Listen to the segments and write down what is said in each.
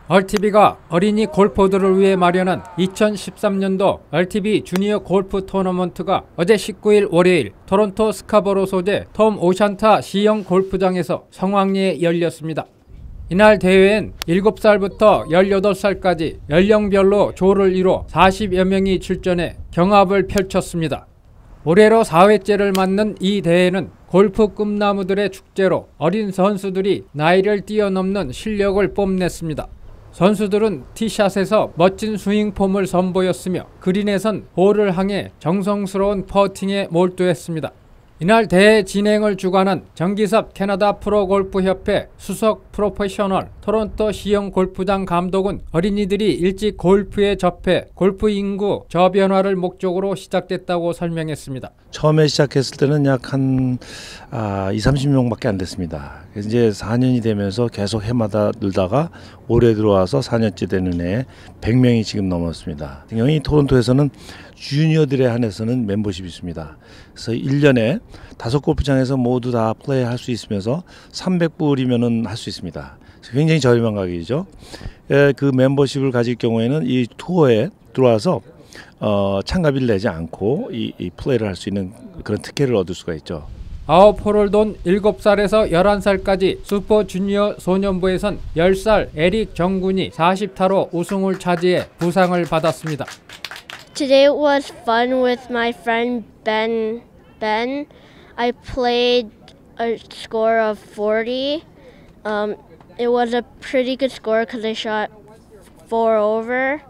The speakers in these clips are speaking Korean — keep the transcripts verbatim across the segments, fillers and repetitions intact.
얼티비가 어린이 골퍼들을 위해 마련한 이천십삼 년도 얼티비 주니어 골프 토너먼트가 어제 십구 일 월요일 토론토 스카보로 소재 톰 오샨타 시형 골프장에서 성황리에 열렸습니다. 이날 대회엔 일곱 살부터 열여덟 살까지 연령별로 조를 이뤄 사십여 명이 출전해 경합을 펼쳤습니다. 올해로 사 회째를 맞는 이 대회는 골프 꿈나무들의 축제로 어린 선수들이 나이를 뛰어넘는 실력을 뽐냈습니다. 선수들은 티샷에서 멋진 스윙폼을 선보였으며 그린에선 홀을 향해 정성스러운 퍼팅에 몰두했습니다. 이날 대회 진행을 주관한 정기섭 캐나다 프로골프협회 수석 프로페셔널 토론토 시형 골프장 감독은 어린이들이 일찍 골프에 접해 골프 인구 저변화를 목적으로 시작됐다고 설명했습니다. 처음에 시작했을 때는 약 한 아, 이삼십 명밖에 안 됐습니다. 이제 사 년이 되면서 계속 해마다 늘다가 올해 들어와서 사 년째 되는 해에 백 명이 지금 넘었습니다. 이 토론토에서는 주니어들에 한해서는 멤버십이 있습니다. 그래서 일 년에 다섯 골프장에서 모두 다 플레이할 수 있으면서 삼백 불이면은 할 수 있습니다. 굉장히 저렴한 가격이죠. 예, 그 멤버십을 가질 경우에는 이 투어에 들어와서 어, 참가비를 내지 않고 이, 이 플레이를 할 수 있는 그런 특혜를 얻을 수가 있죠. 아홉 홀을 돈 일곱 살에서 열한 살까지 슈퍼 주니어 소년부에선 열 살 에릭 정군이 사십 타로 우승을 차지해 부상을 받았습니다. Today it was fun with my friend Ben. Ben, I played a score of forty. Um, it was a pretty good score because I shot four over.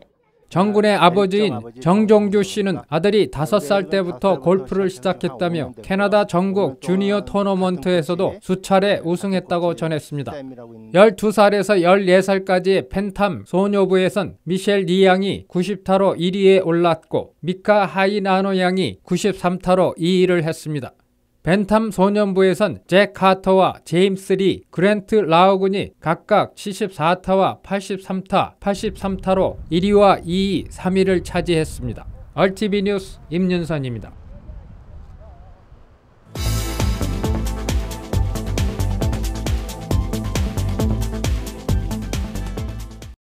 정군의 아버지인 정종주 씨는 아들이 다섯 살 때부터 골프를 시작했다며 캐나다 전국 주니어 토너먼트에서도 수차례 우승했다고 전했습니다. 열두 살에서 열네 살까지의 팬탐 소녀부에선 미셸 리 양이 구십 타로 일 위에 올랐고 미카 하이나노 양이 구십삼 타로 이 위를 했습니다. 벤탐 소년부에선 잭 카터와 제임스 리, 그랜트 라우군이 각각 칠십사 타와 팔십삼 타, 팔십삼 타로 일 위와 이 위, 삼 위를 차지했습니다. 얼티비 뉴스 임윤선입니다.